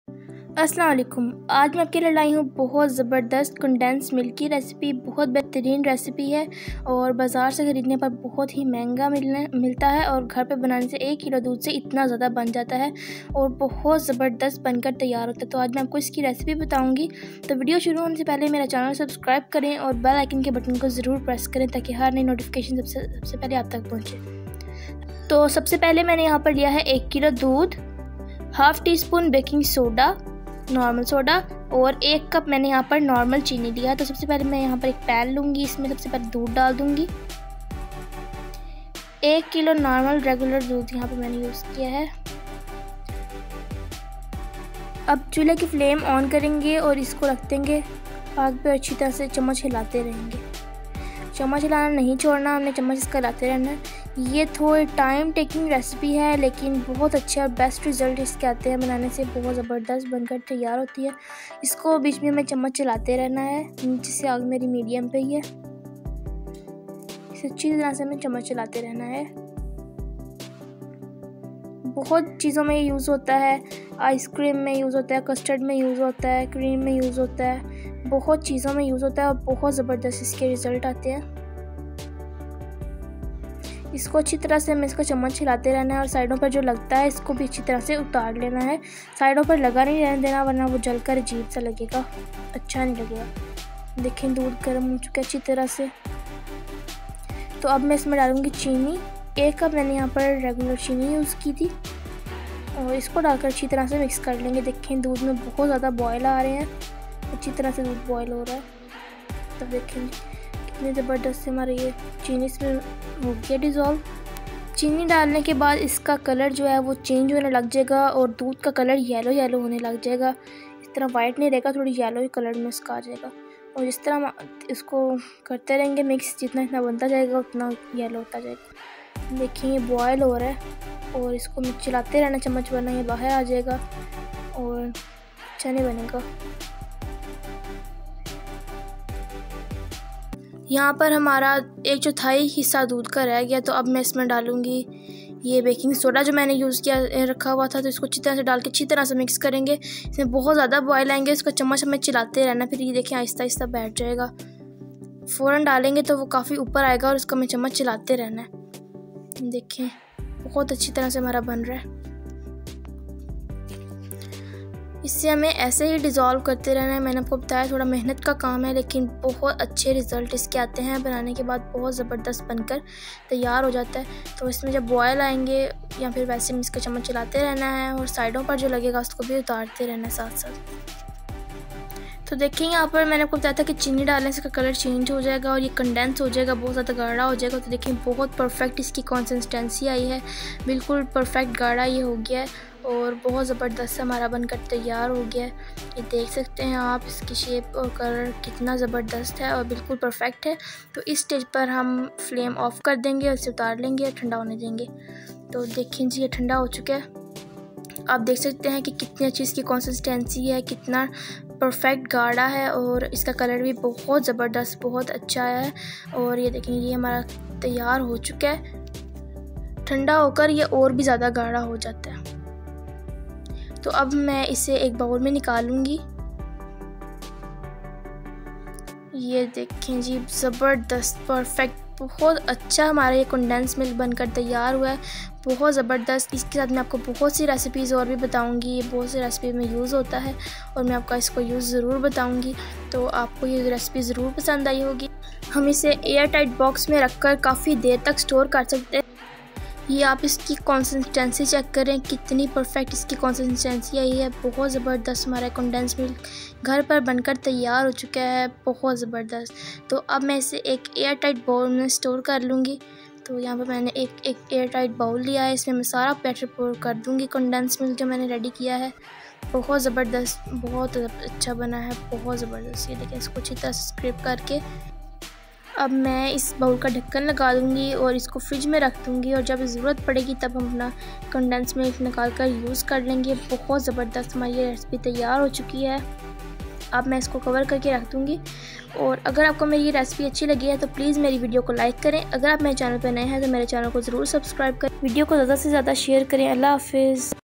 अस्सलाम वालेकुम। आज मैं आपके लिए लाई हूँ बहुत ज़बरदस्त कंडेंस मिल्क की रेसिपी। बहुत बेहतरीन रेसिपी है और बाज़ार से ख़रीदने पर बहुत ही महंगा मिलता है और घर पे बनाने से 1 किलो दूध से इतना ज़्यादा बन जाता है और बहुत ज़बरदस्त बनकर तैयार होता है। तो आज मैं आपको इसकी रेसिपी बताऊँगी। तो वीडियो शुरू होने से पहले मेरा चैनल सब्सक्राइब करें और बेल आइकन के बटन को ज़रूर प्रेस करें ताकि हर नई नोटिफिकेशन सबसे पहले आप तक पहुँचे। तो सबसे पहले मैंने यहाँ पर लिया है 1 किलो दूध, half teaspoon baking soda, normal soda और 1 कप मैंने यहाँ पर नॉर्मल चीनी लिया है। तो सबसे पहले मैं यहाँ पर एक पैन लूँगी, इसमें सबसे पहले दूध डाल दूँगी। 1 किलो नॉर्मल रेगुलर दूध यहाँ पर मैंने यूज़ किया है। अब चूल्हे की फ्लेम ऑन करेंगे और इसको रख देंगे आग पे, अच्छी तरह से चम्मच हिलाते रहेंगे। चम्मच हिलाना नहीं छोड़ना, हमने चम्मच इसका हिलाते रहना है। ये थोड़ी टाइम टेकिंग रेसिपी है लेकिन बहुत अच्छे और बेस्ट रिज़ल्ट इसके आते हैं बनाने से, बहुत ज़बरदस्त बनकर तैयार होती है। इसको बीच में हमें चम्मच चलाते रहना है। नीचे से आग मेरी मीडियम पे ही है, इसे अच्छी तरह से हमें चम्मच चलाते रहना है। बहुत चीज़ों में यूज़ होता है, आइसक्रीम में यूज़ होता है, कस्टर्ड में यूज़ होता है, क्रीम में यूज़ होता है, बहुत चीज़ों में यूज़ होता है और बहुत ज़बरदस्त इसके रिज़ल्ट आते हैं। इसको अच्छी तरह से हमें इसको चम्मच हिलाते रहना है और साइडों पर जो लगता है इसको भी अच्छी तरह से उतार लेना है। साइडों पर लगा नहीं रहने देना वरना वो जलकर अजीब सा लगेगा, अच्छा नहीं लगेगा। देखें दूध गर्म हो चुका है अच्छी तरह से। तो अब मैं इसमें डालूँगी चीनी। 1 कप मैंने यहाँ पर रेगुलर चीनी यूज़ की थी और इसको डालकर अच्छी तरह से मिक्स कर लेंगे। देखें दूध में बहुत ज़्यादा बॉयल आ रहे हैं, अच्छी तरह से दूध बॉयल हो रहा है। तो देखेंगे कितनी ज़बरदस्त से हमारा ये चीनी इसमें हो गया डिज़ोल्व। चीनी डालने के बाद इसका कलर जो है वो चेंज होने लग जाएगा और दूध का कलर येलो येलो होने लग जाएगा। इस तरह वाइट नहीं रहेगा, थोड़ी येलो कलर में इसका आ जाएगा। और इस तरह इसको करते रहेंगे मिक्स, जितना इतना बनता जाएगा उतना येलो होता जाएगा। देखिए ये बॉयल हो रहा है और इसको चलाते रहना चम्मच, वरना ये बाहर आ जाएगा और अच्छा नहीं बनेगा। यहाँ पर हमारा 1/4 हिस्सा दूध का रह गया। तो अब मैं इसमें डालूँगी ये बेकिंग सोडा जो मैंने यूज़ किया रखा हुआ था। तो इसको अच्छी तरह से डाल के अच्छी तरह से मिक्स करेंगे। इसमें बहुत ज़्यादा बॉयल आएंगे, इसका चम्मच हमें चिलाते रहना। फिर ये देखें आहिस्ता आहिस्ता बैठ जाएगा। फ़ौरन डालेंगे तो वो काफ़ी ऊपर आएगा और इसका हमें चम्मच चिलाते रहना है। देखें बहुत अच्छी तरह से हमारा बन रहा है। इससे हमें ऐसे ही डिज़ोल्व करते रहना है। मैंने आपको बताया थोड़ा मेहनत का काम है लेकिन बहुत अच्छे रिज़ल्ट इसके आते हैं। बनाने के बाद बहुत ज़बरदस्त बनकर तैयार हो जाता है। तो इसमें जब बॉयल आएंगे या फिर वैसे में इसका चम्मच चलाते रहना है और साइडों पर जो लगेगा उसको भी उतारते रहना है साथ साथ। तो देखिए यहाँ पर मैंने आपको बताया था कि चीनी डालने से इसका कलर चेंज हो जाएगा और ये कंडेंस हो जाएगा, बहुत ज़्यादा गाढ़ा हो जाएगा। तो देखिए बहुत परफेक्ट इसकी कंसिस्टेंसी आई है, बिल्कुल परफेक्ट गाढ़ा ये हो गया है और बहुत ज़बरदस्त हमारा बनकर तैयार हो गया है। ये देख सकते हैं आप, इसकी शेप और कलर कितना ज़बरदस्त है और बिल्कुल परफेक्ट है। तो इस स्टेज पर हम फ्लेम ऑफ कर देंगे और इसे उतार लेंगे और ठंडा होने देंगे। तो देखिए जी ये ठंडा हो चुका है। आप देख सकते हैं कि कितनी अच्छी इसकी कंसिस्टेंसी है, कितना परफेक्ट गाढ़ा है और इसका कलर भी बहुत ज़बरदस्त बहुत अच्छा है। और ये देखें ये हमारा तैयार हो चुका है। ठंडा होकर ये और भी ज़्यादा गाढ़ा हो जाता है। तो अब मैं इसे एक बाउल में निकालूंगी। ये देखें जी ज़बरदस्त परफेक्ट बहुत अच्छा हमारा ये कंडेंस मिल्क बनकर तैयार हुआ है, बहुत ज़बरदस्त। इसके साथ मैं आपको बहुत सी रेसिपीज़ और भी बताऊंगी। ये बहुत सी रेसिपी में यूज़ होता है और मैं आपका इसको यूज़ ज़रूर बताऊंगी। तो आपको ये रेसिपी ज़रूर पसंद आई होगी। हम इसे एयर टाइट बॉक्स में रखकर काफ़ी देर तक स्टोर कर सकते हैं। ये आप इसकी कंसिस्टेंसी चेक करें कितनी परफेक्ट इसकी कंसिस्टेंसी आई है। बहुत ज़बरदस्त हमारा कंडेंस मिल्क घर पर बनकर तैयार हो चुका है, बहुत ज़बरदस्त। तो अब मैं इसे एक एयर टाइट बाउल में स्टोर कर लूँगी। तो यहाँ पर मैंने एक एयर टाइट बाउल लिया है, इसमें मैं सारा बैटर पोर कर दूँगी कंडेंस मिल्क जो मैंने रेडी किया है। बहुत ज़बरदस्त बहुत अच्छा बना है, बहुत ज़बरदस्त। ये देखिए इसको अच्छी तरह से स्क्रैप करके अब मैं इस बाउल का ढक्कन लगा दूँगी और इसको फ्रिज में रख दूँगी और जब ज़रूरत पड़ेगी तब हम अपना कंडेंस मिल्क निकाल कर यूज़ कर लेंगे। बहुत ज़बरदस्त हमारी ये रेसिपी तैयार हो चुकी है। अब मैं इसको कवर करके रख दूँगी। और अगर आपको मेरी ये रेसिपी अच्छी लगी है तो प्लीज़ मेरी वीडियो को लाइक करें। अगर आप मेरे चैनल पर नए हैं तो मेरे चैनल को ज़रूर सब्सक्राइब करें। वीडियो को ज़्यादा से ज़्यादा शेयर करें। अल्लाह हाफिज़।